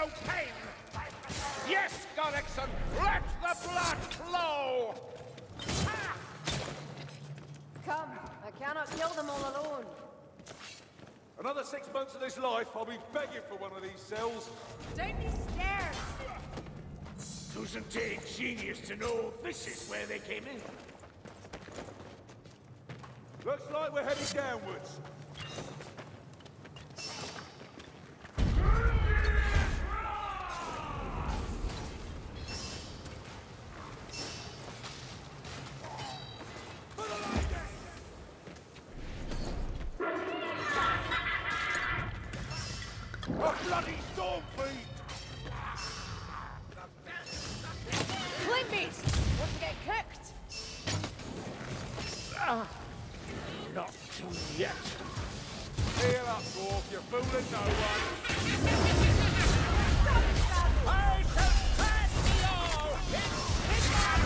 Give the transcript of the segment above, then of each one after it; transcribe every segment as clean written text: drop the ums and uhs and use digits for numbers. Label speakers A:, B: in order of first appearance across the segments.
A: no pain! Yes, Gorexon, let the blood flow!
B: Come, I cannot kill them all alone.
C: Another 6 months of this life, I'll be begging for one of these cells.
B: Don't be scared!
A: Doesn't take genius to know this is where they came in.
C: Looks like we're heading downwards.
A: A bloody stormfiend!
B: Flame beast! Want to get cooked?
A: Not yet.
C: Heal up, dwarf, you're fooling no one.
A: I shall pass you all! It's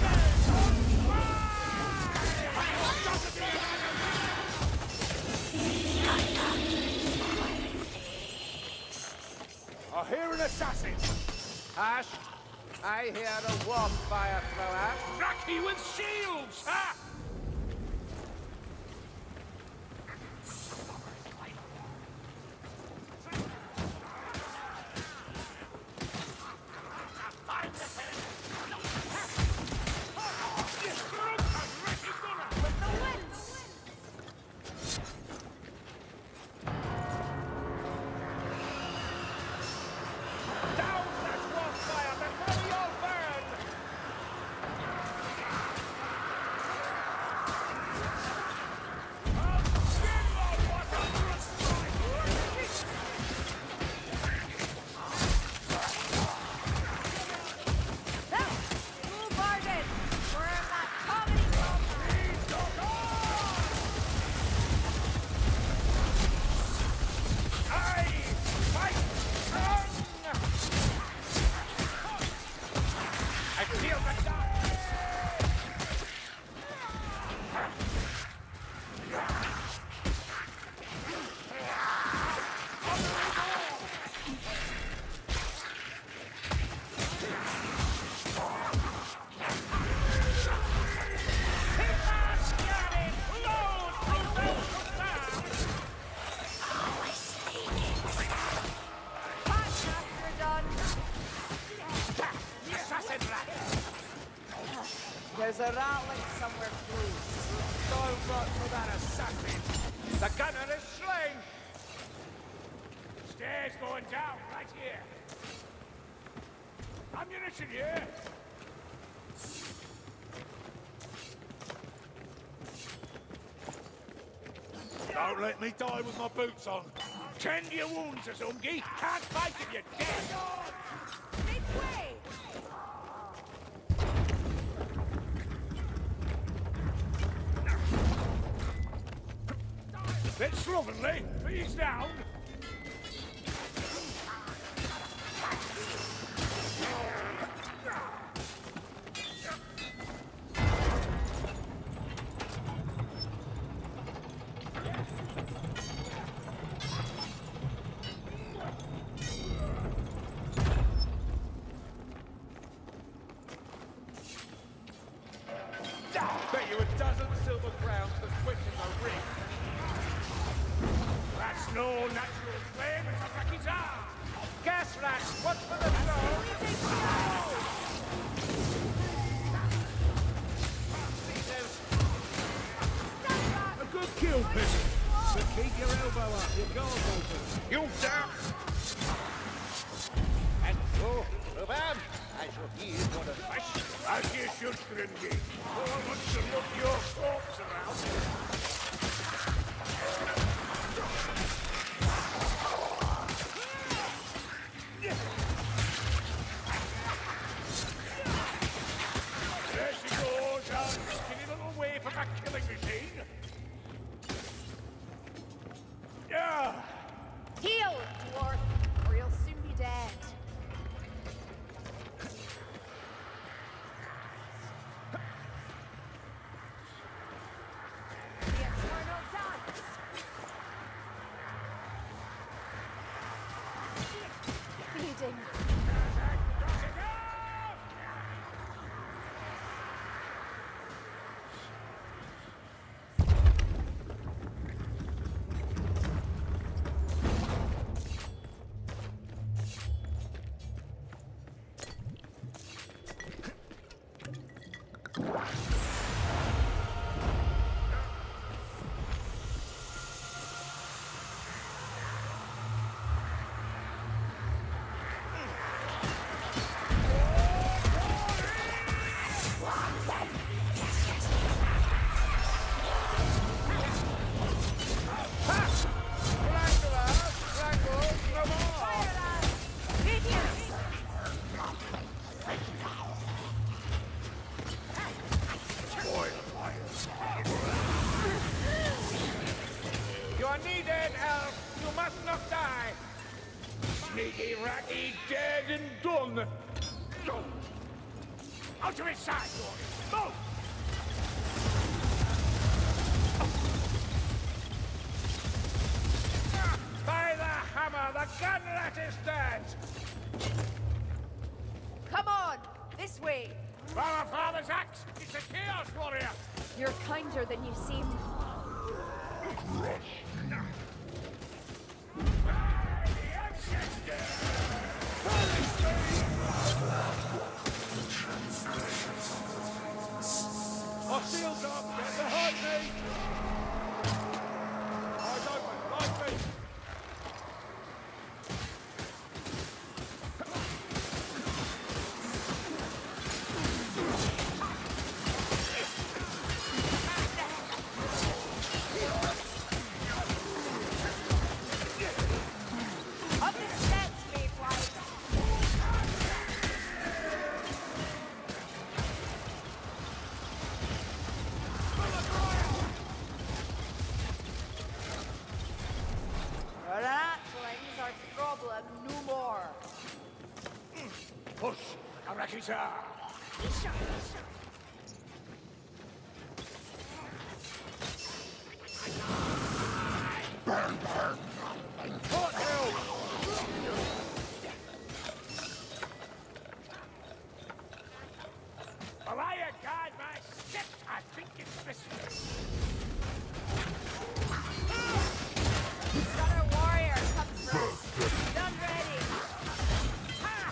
C: I hear an assassin.
D: Ash, I hear a warp fire thrower.
A: Rocky with shields, ha!
B: There's a rattling somewhere close.
A: Don't look for that assassin! The gunner is slain! Stairs going down right here! Ammunition here!
C: Don't let me die with my boots on.
A: Tend your wounds, Azungi! Can't fight if you're dead!
B: Make way!
A: Bit slovenly, but he's down.
C: Bet you a dozen silver crowns for switching the ring.
A: That's no natural flame, it's a Raki's arm!
D: Gas rats, watch for the floor.
A: A good kill, Pissy. But keep your elbow up, your guard's open. You damn!
D: And so, Ruban, I shall hear one of
A: As you should, Grimgate. No one wants to look your corpse around. There she goes, our skinny little way from a killing machine. Yeah.
B: Heal, dwarf, or you'll soon be dead. bleeding.
D: You are needed, elf. You must not die.
C: Sneaky, ratty, dead and done. Go.
A: Out of his sight, warrior! Move!
D: By the hammer, the gunlet is dead.
B: Come on, this way.
A: Our father's axe! It's a chaos warrior!
B: You're kinder than you seem.
C: Our shields up! Get behind me! Eyes open, like me!
B: Up the steps, Mayfly. Ratlings are problem no more.
A: Push! Arakita! Malaya, guide my steps! I think it's this way.
B: Another warrior comes for us. Done ready. Ha!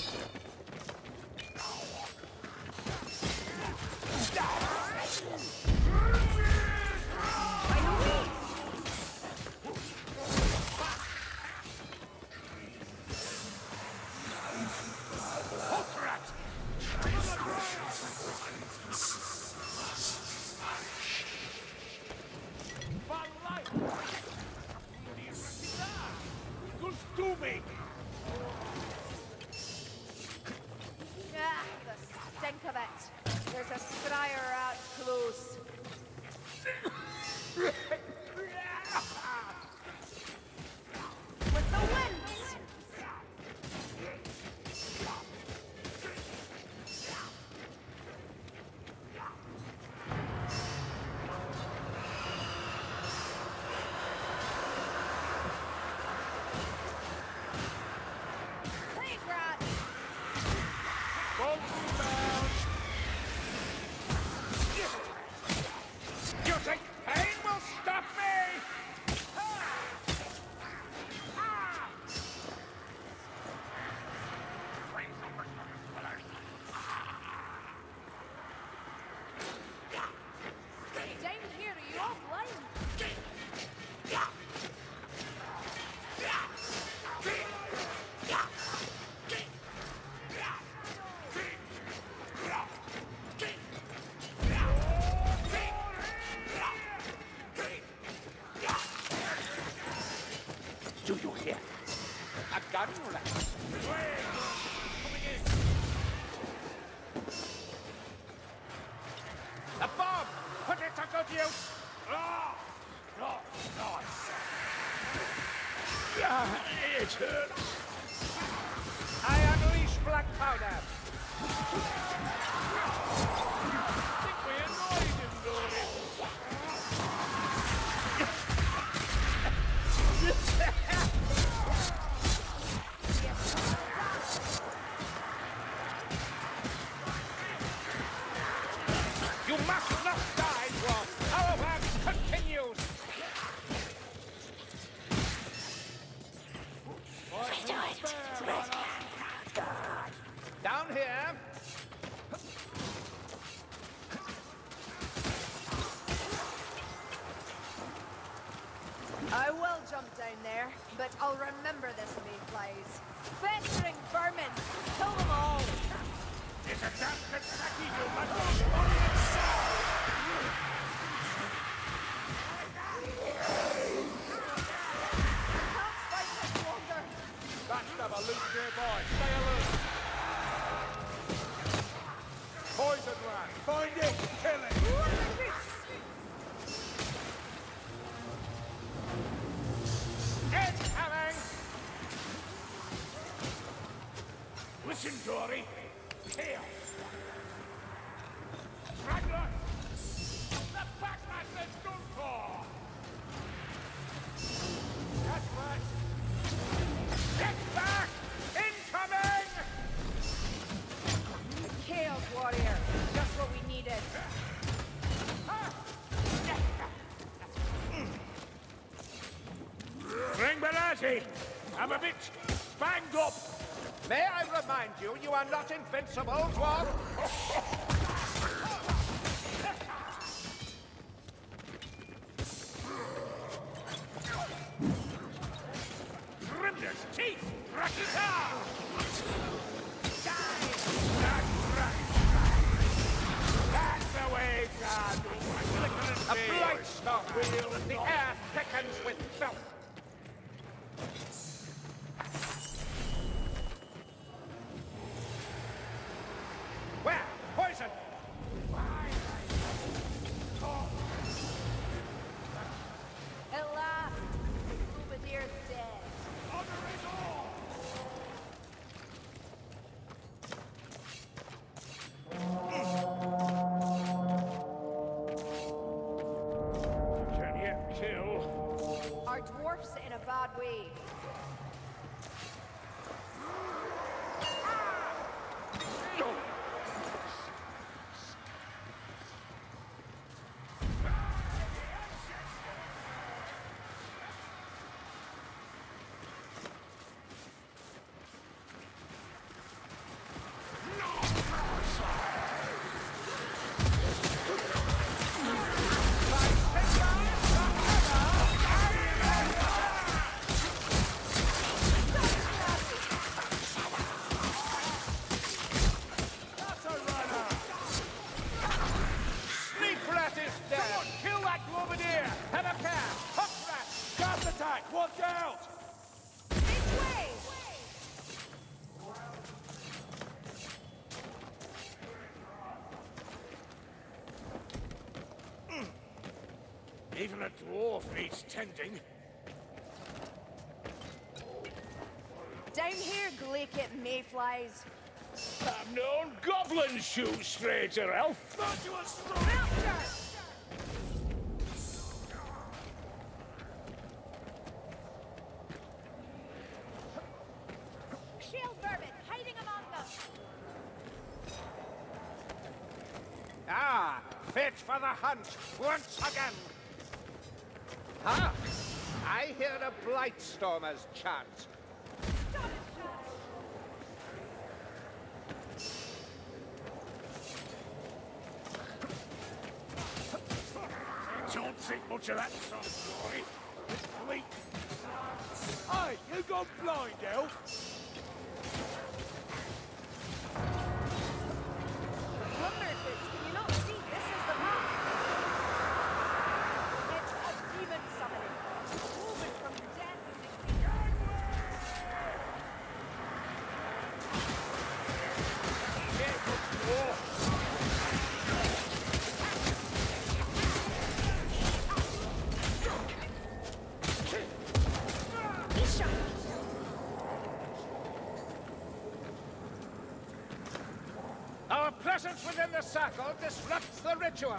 B: By the way. Ah, the stink of it. There's a scryer out close. With the winds! Plague rat!
C: You think pain will stop me?
B: Down here, are you all blind?
C: Do you hear? A gun rat. A bomb! Put it to good use! Ah! No, nice. It hurts.
D: I unleash black powder.
C: I think we annoyed him, Dory.
B: Yes. I will jump down there, but I'll remember this mayflies. Festering vermin! Kill them all!
A: It's a damn Kentucky, you must on the inside!
B: Can't fight much longer!
C: Backstabber loose nearby. Stay alert. Poison rat. Find it. Kill it.
A: Incoming! Listen, Dory. Here. Straggler!
C: The backmaster's done for. That's right.
A: Get back! Incoming!
B: A chaos warrior. Just what we needed.
A: Bring Belazzi! I'm a bit banged up.
D: May I remind you, you are not invincible, dwarf?
A: Grimner's teeth! Rakita! That's the way, God!
D: A blightstormer. The air thickens with filth. Where? Poison!
B: At last, Boubadier's dead.
A: Can you kill?
B: Our dwarf's in a bad way.
C: Kill that Globadier! Have a cat! Hook rat! Gas attack! Watch out!
B: This way!
A: Even a dwarf needs tending.
B: Down here, Glaciate mayflies.
A: I've known goblins shoot straight at elf.
B: Rapture! Shield vermin hiding among them.
D: Ah, fit for the hunt once again. Ah, I hear a blightstormers chant.
A: Don't think much of that sort of story. It's bleak.
C: Hey, you gone blind, elf?
B: Wonderfits, can you not see? This is the map. It's a demon summoning. Woven from death and decay.
D: Our presence within the circle disrupts the ritual.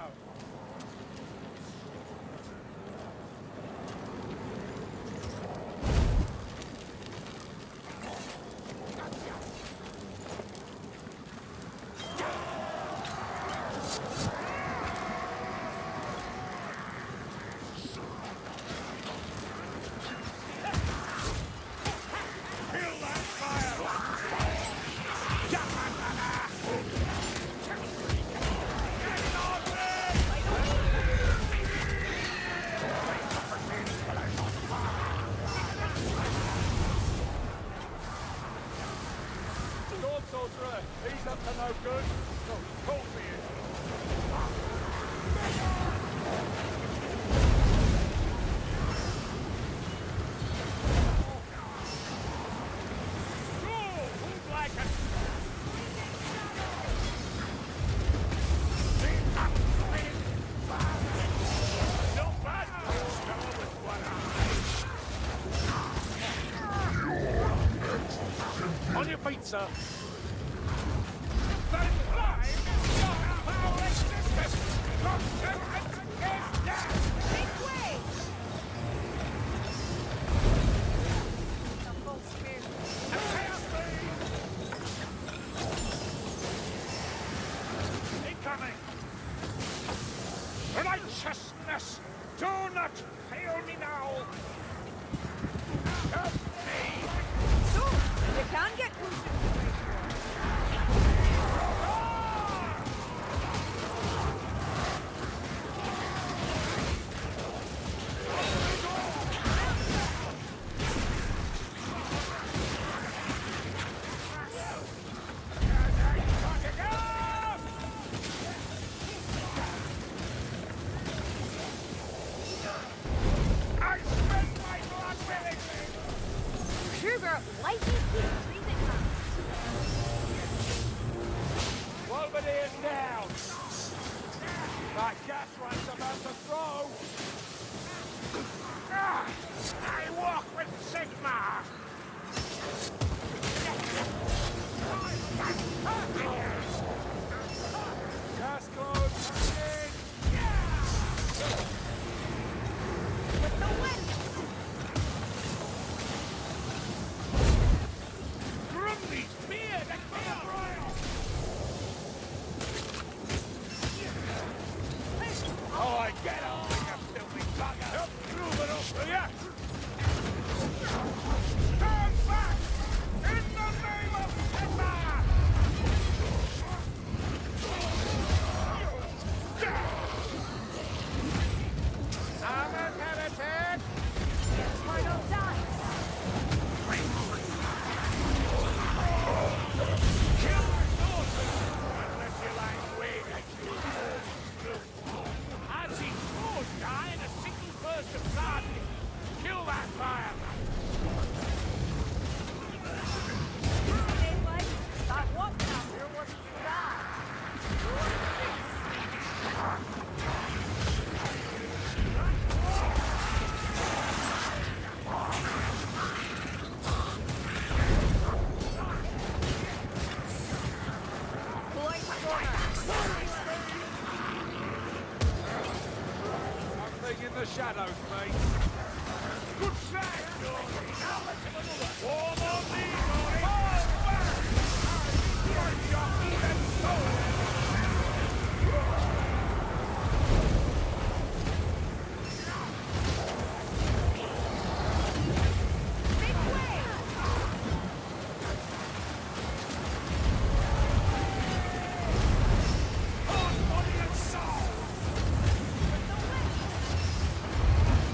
A: Kill that fire! Get it on, man!
C: He's up to no good. No, of course he is. On your feet, sir.
B: Make way! A full spear.
C: Incoming! Righteousness! Do not fail me now! Help me!
B: So, you can get closer to the right door.
C: I spent my blood willingly!
B: Sugar, lightning keep breathing out.
C: Bombardier down! That gas ran's about to throw! I walk with Sigma! Gas close, in!
B: With the wind!
C: Grundy's beard and clear broil! Oh, I get on, you filthy bugger! Help move it up, will ya? Stand back! In the name of Sigma!
D: I'm a heretic!
B: Eternal dice!
C: Kill my daughter! Unless you like waiting. As he scores die in a single burst of blood, kill that fire!
B: Anyway, that walking out here wasn't too bad.
C: Something in the shadows, mate. Good shot! Now let's have another. Warm on me, boy! Fall back! One shot, even so!
B: Make way!
C: On body and soul!
B: With the wind!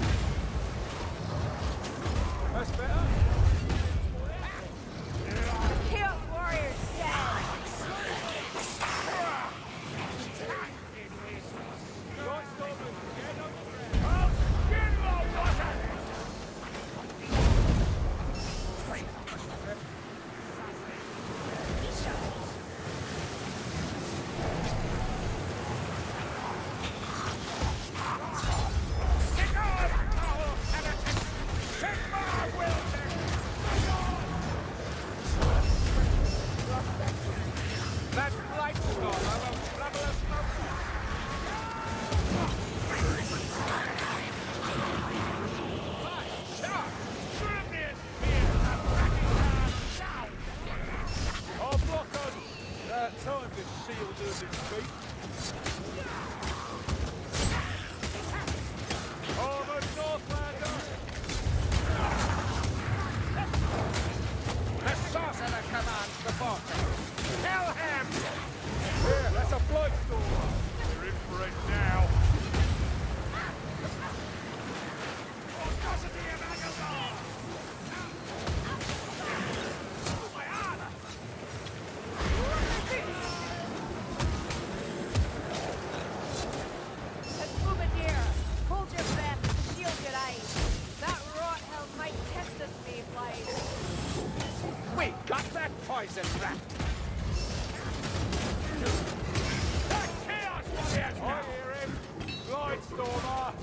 D: poison rat!
C: That chaos warriors now! I hear him! Blightstormer!